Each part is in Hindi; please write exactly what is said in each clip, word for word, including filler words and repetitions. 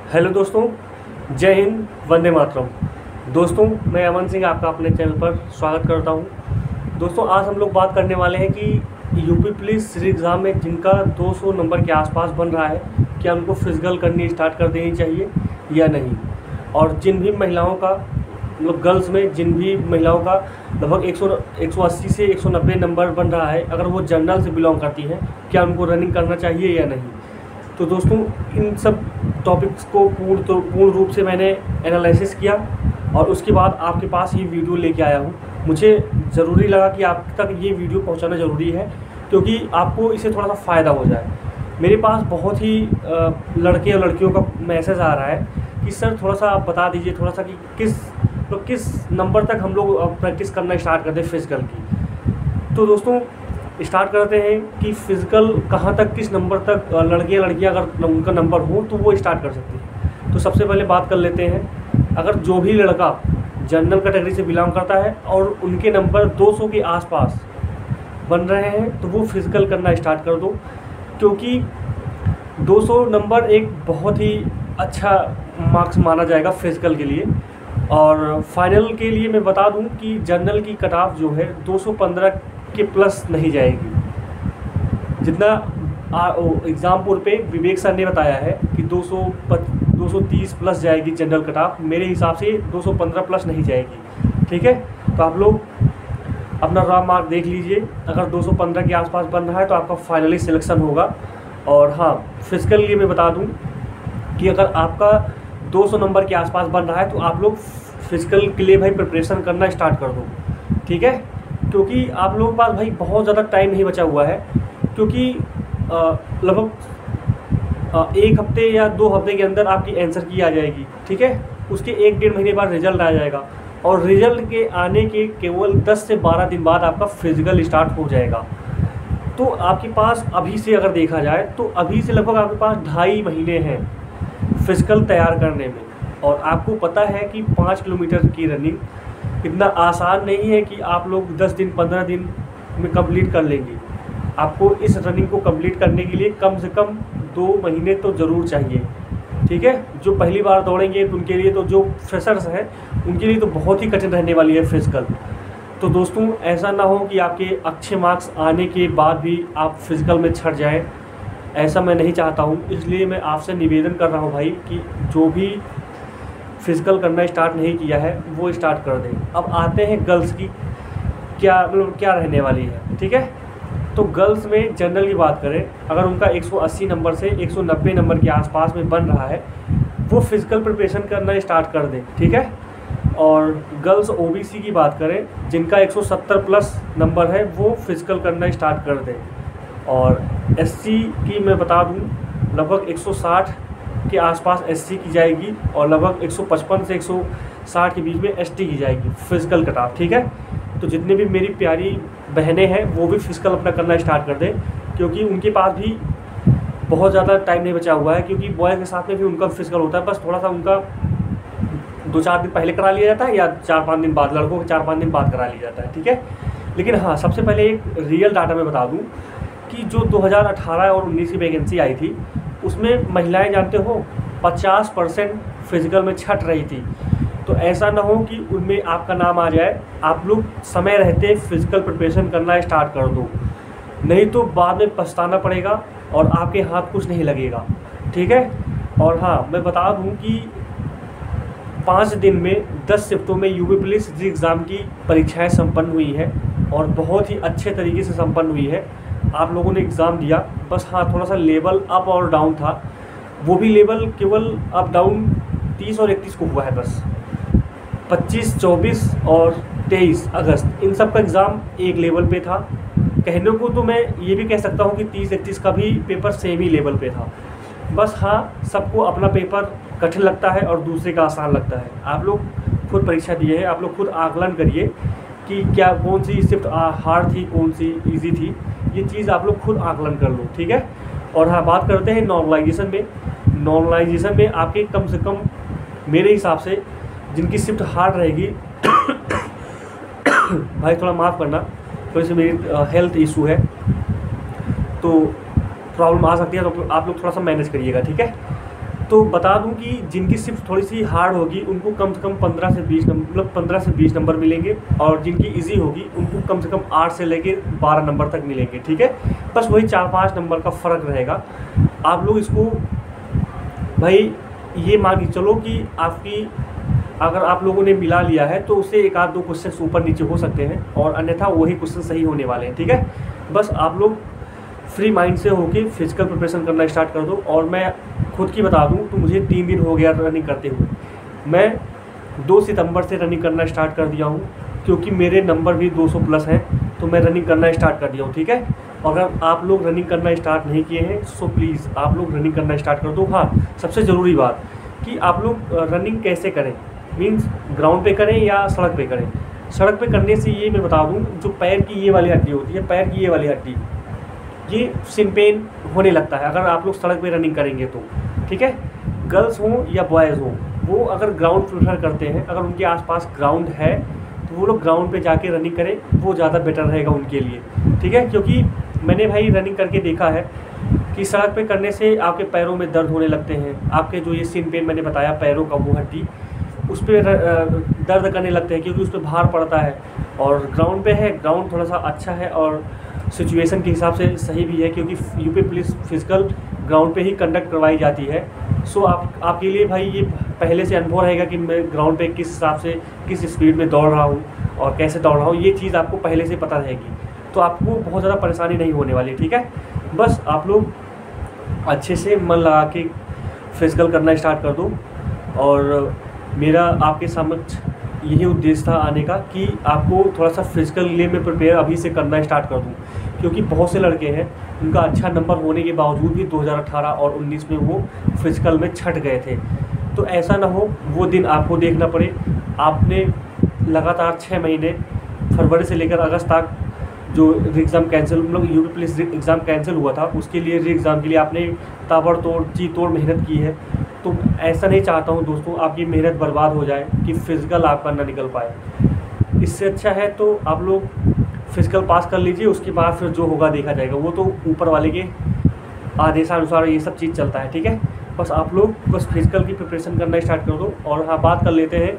हेलो दोस्तों, जय हिंद, वंदे मातरम। दोस्तों, मैं अमन सिंह आपका अपने चैनल पर स्वागत करता हूं। दोस्तों, आज हम लोग बात करने वाले हैं कि यूपी पुलिस एग्ज़ाम में जिनका दो सौ नंबर के आसपास बन रहा है, क्या उनको फिजिकल करनी स्टार्ट कर देनी चाहिए या नहीं। और जिन भी महिलाओं का मतलब गर्ल्स में जिन भी महिलाओं का लगभग एक सौ एक सौ अस्सी से एक सौ नब्बे नंबर बन रहा है, अगर वो जनरल से बिलोंग करती हैं, क्या उनको रनिंग करना चाहिए या नहीं। तो दोस्तों, इन सब टॉपिक्स को पूर्ण तो पूर्ण रूप से मैंने एनालिसिस किया और उसके बाद आपके पास ये वीडियो लेके आया हूँ। मुझे ज़रूरी लगा कि आप तक ये वीडियो पहुँचाना ज़रूरी है, क्योंकि आपको इससे थोड़ा सा फ़ायदा हो जाए। मेरे पास बहुत ही लड़के और लड़कियों का मैसेज आ रहा है कि सर थोड़ा सा आप बता दीजिए थोड़ा सा कि किस तो किस नंबर तक हम लोग प्रैक्टिस करना स्टार्ट कर दें फिज़िकल की। तो दोस्तों, स्टार्ट करते हैं कि फ़िज़िकल कहाँ तक, किस नंबर तक लड़के या लड़कियाँ अगर उनका नंबर हो तो वो स्टार्ट कर सकती है। तो सबसे पहले बात कर लेते हैं, अगर जो भी लड़का जनरल कैटेगरी से बिलोंग करता है और उनके नंबर दो सौ के आसपास बन रहे हैं तो वो फ़िज़िकल करना स्टार्ट कर दो, क्योंकि दो सौ नंबर एक बहुत ही अच्छा मार्क्स माना जाएगा फ़िज़िकल के लिए। और फाइनल के लिए मैं बता दूं कि जनरल की कट ऑफ जो है दो सौ पंद्रह के प्लस नहीं जाएगी। जितना एग्ज़ामपुर पे विवेक सर ने बताया है कि दो सौ दो सौ तीस प्लस जाएगी जनरल कट ऑफ, मेरे हिसाब से दो सौ पंद्रह प्लस नहीं जाएगी। ठीक है, तो आप लोग अपना रॉ मार्क देख लीजिए। अगर दो सौ पंद्रह के आसपास बन रहा है तो आपका फाइनली सिलेक्शन होगा। और हाँ, फिज़िकल के लिए मैं बता दूँ कि अगर आपका दो सौ नंबर के आसपास बन रहा है तो आप लोग फिज़िकल के लिए भाई प्रिपरेशन करना स्टार्ट कर दो। ठीक है, क्योंकि आप लोगों के पास भाई बहुत ज़्यादा टाइम नहीं बचा हुआ है, क्योंकि लगभग एक हफ्ते या दो हफ्ते के अंदर आपकी आंसर की आ जाएगी। ठीक है, उसके एक डेढ़ महीने बाद रिजल्ट आ जाएगा और रिजल्ट के आने के केवल दस से बारह दिन बाद आपका फिज़िकल स्टार्ट हो जाएगा। तो आपके पास अभी से अगर देखा जाए तो अभी से लगभग आपके पास ढाई महीने हैं फिज़िकल तैयार करने में। और आपको पता है कि पाँच किलोमीटर की रनिंग इतना आसान नहीं है कि आप लोग दस दिन पंद्रह दिन में कंप्लीट कर लेंगे। आपको इस रनिंग को कंप्लीट करने के लिए कम से कम दो महीने तो ज़रूर चाहिए। ठीक है, जो पहली बार दौड़ेंगे तो उनके लिए, तो जो फ्रेशर्स हैं उनके लिए तो बहुत ही कठिन रहने वाली है फिज़िकल। तो दोस्तों, ऐसा ना हो कि आपके अच्छे मार्क्स आने के बाद भी आप फिज़िकल में छट जाएँ, ऐसा मैं नहीं चाहता हूँ। इसलिए मैं आपसे निवेदन कर रहा हूँ भाई कि जो भी फिज़िकल करना स्टार्ट नहीं किया है वो स्टार्ट कर दें। अब आते हैं गर्ल्स की क्या मतलब क्या रहने वाली है। ठीक है, तो गर्ल्स में जनरल की बात करें, अगर उनका एक सौ अस्सी नंबर से एक सौ नब्बे नंबर के आसपास में बन रहा है वो फिज़िकल प्रिपरेशन करना स्टार्ट कर दें। ठीक है, और गर्ल्स ओबीसी की बात करें, जिनका एक सौ सत्तर प्लस नंबर है वो फिज़िकल करना स्टार्ट कर दें। और एससी की मैं बता दूं, लगभग एक सौ साठ के आसपास एससी की जाएगी और लगभग एक सौ पचपन से एक सौ साठ के बीच में एसटी की जाएगी फिज़िकल कट ऑफ। ठीक है, तो जितने भी मेरी प्यारी बहनें हैं वो भी फिज़िकल अपना करना स्टार्ट कर दें, क्योंकि उनके पास भी बहुत ज़्यादा टाइम नहीं बचा हुआ है। क्योंकि बॉयज़ के साथ में भी उनका फिज़िकल होता है, बस थोड़ा सा उनका दो चार दिन पहले करा लिया जाता है या चार पाँच दिन बाद, लड़कों के चार पाँच दिन बाद करा लिया जाता है। ठीक है, लेकिन हाँ, सबसे पहले एक रियल डाटा मैं बता दूँ कि जो दो हज़ार अठारह और उन्नीस की वैकेंसी आई थी उसमें महिलाएं जानते हो पचास परसेंट फिज़िकल में छट रही थी। तो ऐसा ना हो कि उनमें आपका नाम आ जाए। आप लोग समय रहते फिज़िकल प्रिपरेशन करना स्टार्ट कर दो, नहीं तो बाद में पछताना पड़ेगा और आपके हाथ कुछ नहीं लगेगा। ठीक है, और हाँ, मैं बता दूं कि पाँच दिन में दस शिफ्टों में यूपी पुलिस एग्ज़ाम की परीक्षाएं संपन्न हुई हैं और बहुत ही अच्छे तरीके से संपन्न हुई है। आप लोगों ने एग्ज़ाम दिया, बस हाँ थोड़ा सा लेवल अप और डाउन था, वो भी लेवल केवल अप डाउन तीस और इकतीस को हुआ है बस। पच्चीस, चौबीस और तेईस अगस्त इन सब का एग्ज़ाम एक लेवल पे था। कहने को तो मैं ये भी कह सकता हूँ कि तीस इकतीस का भी पेपर सेम ही लेवल पे था। बस हाँ, सबको अपना पेपर कठिन लगता है और दूसरे का आसान लगता है। आप लोग खुद परीक्षा दिए हैं, आप लोग खुद आकलन करिए कि क्या कौन सी शिफ्ट हार्ड थी, कौन सी ईजी थी, ये चीज़ आप लोग खुद आकलन कर लो। ठीक है, और हाँ, बात करते हैं नॉर्मलाइजेशन में। नॉर्मलाइजेशन में आपके कम से कम मेरे हिसाब से जिनकी शिफ्ट हार्ड रहेगी भाई थोड़ा माफ़ करना, थोड़ी सी मेरी हेल्थ इशू है तो प्रॉब्लम आ सकती है, तो आप लोग थोड़ा सा मैनेज करिएगा। ठीक है, तो बता दूं कि जिनकी शिफ्ट थोड़ी सी हार्ड होगी उनको कम से कम पंद्रह से बीस नंबर मतलब पंद्रह से बीस नंबर मिलेंगे, और जिनकी इजी होगी उनको कम से कम आठ से लेके बारह नंबर तक मिलेंगे, ठीक है। बस वही चार पाँच नंबर का फ़र्क रहेगा। आप लोग इसको भाई ये मान के चलो कि आपकी अगर आप लोगों ने मिला लिया है तो उससे एक आध दो क्वेश्चन ऊपर नीचे हो सकते हैं, और अन्यथा वही क्वेश्चन सही होने वाले हैं, ठीक है। बस आप लोग फ्री माइंड से होके फिजिकल प्रिपरेशन करना स्टार्ट कर दो। और मैं खुद की बता दूं तो मुझे तीन दिन हो गया रनिंग करते हुए। मैं दो सितंबर से रनिंग करना स्टार्ट कर दिया हूं, क्योंकि मेरे नंबर भी दो सौ प्लस हैं, तो मैं रनिंग करना स्टार्ट कर दिया हूं, ठीक है। और अगर आप लोग रनिंग करना स्टार्ट नहीं किए हैं सो प्लीज़ आप लोग रनिंग करना स्टार्ट कर दो। हाँ, सबसे ज़रूरी बात कि आप लोग रनिंग कैसे करें, मीन्स ग्राउंड पे करें या सड़क पे करें। सड़क पे करने से ये मैं बता दूं, जो पैर की ये वाली हड्डी होती है, पैर की ये वाली हड्डी, ये सिन पेन होने लगता है अगर आप लोग सड़क पे रनिंग करेंगे तो, ठीक है। गर्ल्स हों या बॉयज़ हों, वो अगर ग्राउंड प्रेफर करते हैं, अगर उनके आसपास ग्राउंड है तो वो लोग ग्राउंड पे जाके रनिंग करें, वो ज़्यादा बेटर रहेगा उनके लिए, ठीक है। क्योंकि मैंने भाई रनिंग करके देखा है कि सड़क पे करने से आपके पैरों में दर्द होने लगते हैं, आपके जो ये सिन पेन मैंने बताया पैरों का वो हड्डी, उस पर दर्द करने लगते हैं क्योंकि उस पर भार पड़ता है। और ग्राउंड पे है, ग्राउंड थोड़ा सा अच्छा है और सिचुएशन के हिसाब से सही भी है, क्योंकि यूपी पुलिस फिजिकल ग्राउंड पे ही कंडक्ट करवाई जाती है। सो आप आपके लिए भाई ये पहले से अनुभव रहेगा कि मैं ग्राउंड पे किस हिसाब से किस स्पीड में दौड़ रहा हूँ और कैसे दौड़ रहा हूँ, ये चीज़ आपको पहले से पता रहेगी, तो आपको बहुत ज़्यादा परेशानी नहीं होने वाली, ठीक है। बस आप लोग अच्छे से मन लगा के फिजिकल करना स्टार्ट कर दो। और मेरा आपके समक्ष यही उद्देश्य था आने का कि आपको थोड़ा सा फिजिकल लिए मैं प्रिपेयर अभी से करना स्टार्ट कर दूं, क्योंकि बहुत से लड़के हैं उनका अच्छा नंबर होने के बावजूद भी दो हज़ार अठारह और उन्नीस में वो फिजिकल में छट गए थे। तो ऐसा ना हो वो दिन आपको देखना पड़े। आपने लगातार छः महीने फरवरी से लेकर अगस्त तक जो री एग्ज़ाम कैंसिल मतलब यूपी पुलिस एग्ज़ाम कैंसिल हुआ था, उसके लिए री एग्ज़ाम के लिए आपने ताबड़तोड़ जी तोड़ मेहनत की है। तो ऐसा नहीं चाहता हूँ दोस्तों आपकी मेहनत बर्बाद हो जाए कि फ़िज़िकल आपका ना निकल पाए। इससे अच्छा है तो आप लोग फिजिकल पास कर लीजिए, उसके बाद फिर जो होगा देखा जाएगा, वो तो ऊपर वाले के आदेशानुसार ये सब चीज़ चलता है, ठीक है। बस आप लोग बस फिजिकल की प्रिपरेशन करना स्टार्ट कर दो। और हाँ, बात कर लेते हैं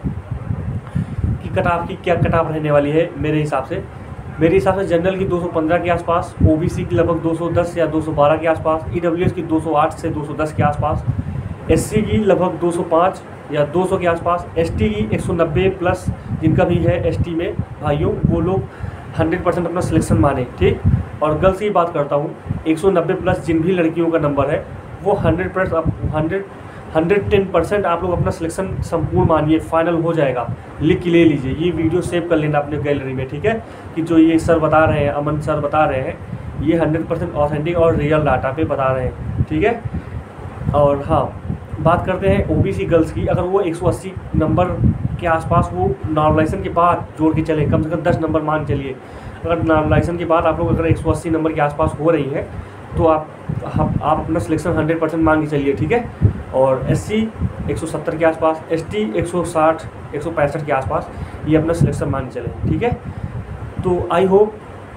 कि कट ऑफ की क्या कट ऑफ रहने वाली है। मेरे हिसाब से मेरे हिसाब से जनरल की दो सौ पंद्रह के आसपास, ओबीसी की लगभग दो सौ दस या दो सौ बारह के आसपास, ईडब्ल्यूएस की दो सौ आठ से दो सौ दस के आसपास, एससी की लगभग दो सौ पाँच या दो सौ के आसपास, एसटी की एक सौ नब्बे प्लस जिनका भी है एसटी में भाइयों, वो लोग हंड्रेड परसेंट अपना सिलेक्शन माने, ठीक। और गर्ल्स की बात करता हूँ, एक सौ नब्बे प्लस जिन भी लड़कियों का नंबर है वो hundred percent hundred hundred ten percent आप लोग अपना सिलेक्शन संपूर्ण मानिए, फाइनल हो जाएगा। लिख के ले लीजिए, ये वीडियो सेव कर लेना अपने गैलरी में, ठीक है। कि जो ये सर बता रहे हैं, अमन सर बता रहे हैं, ये हंड्रेड परसेंट ऑथेंटिक और रियल डाटा पे बता रहे हैं, ठीक है। और हाँ, बात करते हैं ओबीसी गर्ल्स की। अगर वो एक सौ अस्सी नंबर के आसपास वो नॉर्मलाइजेशन के बाद जोड़ के चले, कम से कम दस नंबर मान चलिए, अगर नॉर्मलाइजेशन के बाद आप लोग अगर एक सौ अस्सी नंबर के आसपास हो रही है तो आप आप अपना सिलेक्शन हंड्रेड परसेंट मान के चलिए, ठीक है। और एससी एक सौ सत्तर के आसपास, एसटी एक सौ साठ एक सौ पैंसठ के आसपास ये अपना सिलेक्शन मान के चले, ठीक है। तो आई होप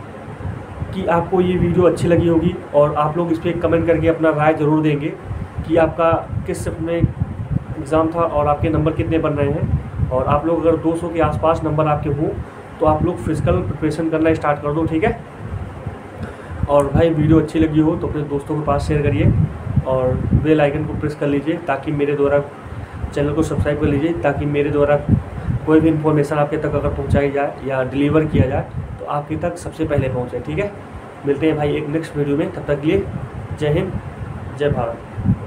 कि आपको ये वीडियो अच्छी लगी होगी और आप लोग इस पर कमेंट करके अपना राय ज़रूर देंगे कि आपका किस शिफ्ट में एग्ज़ाम था और आपके नंबर कितने बन रहे हैं। और आप लोग अगर दो सौ के आसपास नंबर आपके हों तो आप लोग फिजिकल प्रिपरेशन करना स्टार्ट कर दो, ठीक है। और भाई वीडियो अच्छी लगी हो तो अपने दोस्तों के पास शेयर करिए और बेल आइकन को प्रेस कर लीजिए, ताकि मेरे द्वारा चैनल को सब्सक्राइब कर लीजिए, ताकि मेरे द्वारा कोई भी इन्फॉर्मेशन आपके तक अगर पहुंचाई जाए या डिलीवर किया जाए तो आपके तक सबसे पहले पहुंचे, ठीक है। मिलते हैं भाई एक नेक्स्ट वीडियो में, तब तक के लिए जय हिंद, जय भारत।